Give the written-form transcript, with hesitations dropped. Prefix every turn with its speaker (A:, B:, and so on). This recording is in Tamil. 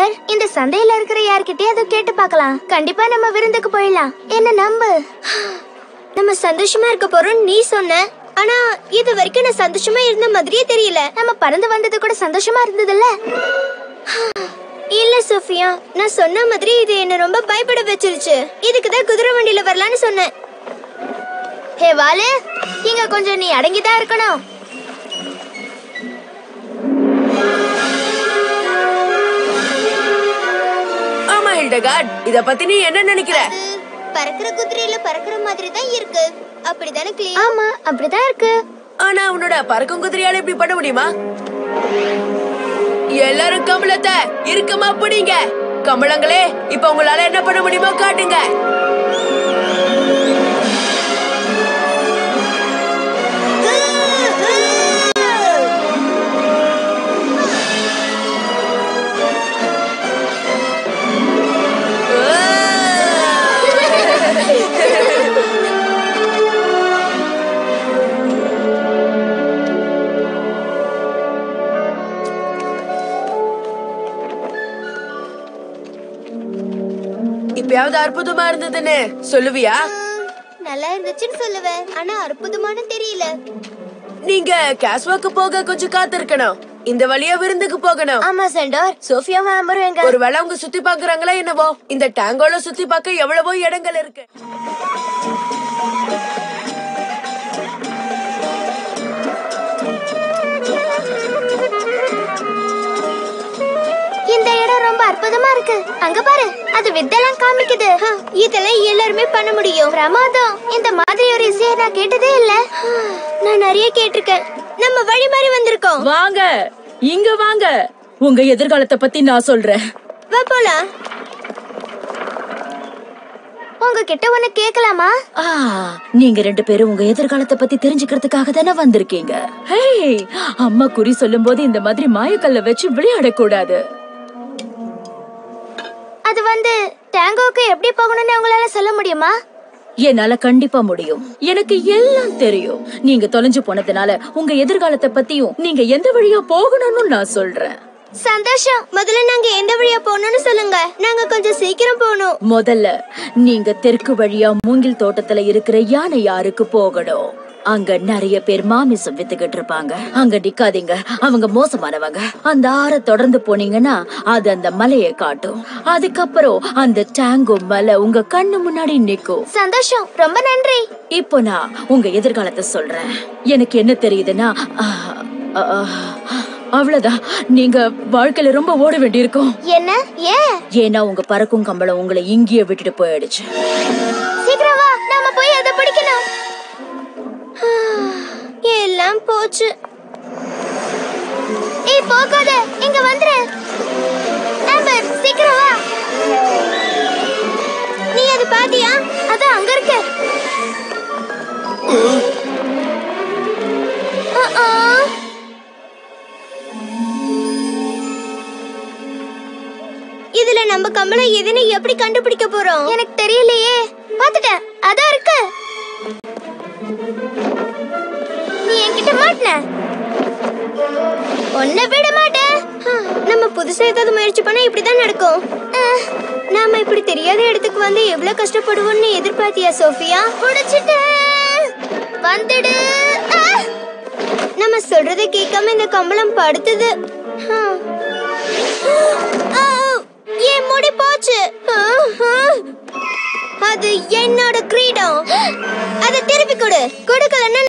A: சென்டர், இந்த சந்தையில இருக்கிற யார்கிட்டயும் அதை கேட்டு பார்க்கலாம். கண்டிப்பா நம்ம விருந்துக்கு போயிடலாம். என்ன நம்பு. நம்ம சந்தோஷமா இருக்க போறோம் நீ சொன்ன. ஆனா இது வரைக்கும் நான் சந்தோஷமா இருந்த மாதிரியே தெரியல. நம்ம பறந்து வந்தது கூட சந்தோஷமா இருந்ததுல்ல? இல்ல சோஃபியா, நான் சொன்ன மாதிரி இது என்ன ரொம்ப பயப்பட வச்சிருச்சு. இதுக்குதான் குதிரை வண்டியில வரலான்னு சொன்னேன். ஹே வாலு, இங்க கொஞ்சம் நீ அடங்கிதான் இருக்கணும்.
B: ஆமா ஹில்டகார்ட், இத பத்தி நீ என்ன நினைக்கிற?
A: பறக்கிற குதிரையில பறக்கிற மாதிரி தான் இருக்கு. அப்படிதானே கிளி? ஆமா, அப்படிதான் இருக்கு.
B: ஆனா உன்னோட பறக்கும் குதிரையால இப்படி பண்ண முடியுமா? எல்லாரும் கமலத்தை இருக்கமா பிடிங்க. கமலங்களே, இப்ப உங்களால என்ன பண்ண முடியுமோ காட்டுங்க. இப்பயாவது அற்புதமா இருந்ததுன்னு சொல்லுவியா?
A: நல்லா இருந்துச்சுன்னு சொல்லுவேன், ஆனா அற்புதமான தெரியல.
B: நீங்க காஸ்வாக்கு போக கொஞ்சம் காத்திருக்கணும். இந்த வழியா விருந்துக்கு போகணும்.
A: ஆமா சென்டர், சோஃபியாவும் ஆம்பரும் எங்க?
B: ஒருவேளை அவங்க சுத்தி பாக்குறாங்களா என்னவோ. இந்த டேங்கோல சுத்தி பார்க்க எவ்வளவோ இடங்கள் இருக்கு.
A: இந்த இடம் ரொம்ப அற்புதமா இருக்கு. அங்க பாரு, அது வித்தெல்லாம் காமிக்குது. இதெல்லாம் எல்லாருமே பண்ண முடியும். பிரமாதம். இந்த மாதிரி ஒரு இசையை நான் கேட்டதே இல்ல. நான் நிறைய கேட்டிருக்கேன். நம்ம வழி மாறி வந்திருக்கோம்.
C: வாங்க, இங்க வாங்க. உங்க எதிர்காலத்தை பத்தி நான் சொல்றேன்.
A: வா போலாம். உங்ககிட்ட ஒண்ணு கேட்கலாமா?
C: நீங்க ரெண்டு பேரும் உங்க எதிர்காலத்தை பத்தி தெரிஞ்சுக்கிறதுக்காக தானே வந்திருக்கீங்க. ஹே, அம்மா குறி சொல்லும் போது இந்த மாதிரி மாயக்கல்ல வச்சு விளையாடக்கூடாது.
A: அது டேங்கோக்கு எப்படி போகணும்னு உங்களால சொல்ல முடியுமா?
C: என்னால கண்டிப்பா முடியும். எனக்கு எல்லாம் தெரியும். நீங்க தொலைஞ்சு போனதுனால உங்க எதிர்காலத்தை பத்தியும் நீங்க எந்த வழியா போகணும்னு நான் சொல்றேன்.
A: சந்தோஷம். முதல்ல நாங்க எந்த வழியா போகணும்னு சொல்லுங்க. நாங்க கொஞ்சம் சீக்கிரம் போகணும்.
C: முதல்ல நீங்க தெற்கு வழியா மூங்கில் தோட்டத்துல இருக்கிற யானை யாருக்கு போகணும். அங்க நிறைய பேர் மாமிசம் வித்துக்கிட்டு இருப்பாங்க. அங்க நிக்காதீங்க, அவங்க மோசமானவங்க. அந்த ஆற தொடர்ந்து போனீங்கன்னா அது அந்த மலையை காட்டும். அதுக்கப்புறம் அந்த டேங்கோ மலை உங்க கண்ணு முன்னாடி நிக்கும்.
A: சந்தோஷம், ரொம்ப நன்றி.
C: இப்போ நான் உங்க எதிர்காலத்தை சொல்றேன். எனக்கு என்ன தெரியுதுன்னா, அவ்வளவுதான், நீங்க வாழ்க்கையில ரொம்ப ஓட வேண்டியிருக்கும்.
A: என்ன? ஏன்?
C: ஏன்னா உங்க பறக்கும் கம்பளம் உங்களை இங்கேயே விட்டுட்டு போயிடுச்சு.
A: சீக்கிரம் வா, நாம போய் அதை பிடிக்கணும். எல்லாம் போச்சு. ஏய் போகாத, இங்க வந்துரு. ஆம்பர், சீக்கிரம் வா. நீ அது பாத்தியா? அது அங்க இருக்கு. இதுல நம்ம கமலை எதுன்னு எப்படி கண்டுபிடிக்க போறோம்? எனக்கு தெரியலையே. பாத்துட்டேன், அதான் இருக்கு. நீ என்கிட்ட மாட்டன. ஒன்ன விட மாட்டேன். நம்ம புதுசா ஏதாவது முயற்சி பண்ணா இப்படிதான் நடக்கும். நாம இப்படி தெரியாத இடத்துக்கு வந்து எவ்வளவு கஷ்டப்படுவோம்னு எதிர்பார்த்தியா சோஃபியா? புடிச்சிட்டேன், வந்துடு. நம்ம சொல்றதை கேட்காம இந்த கம்பளம் படுத்துது. ஏன் முடி போச்சு? அது என்னோட கிரீடம். அதை திருப்பி கொடு. கொடுக்கலன்னா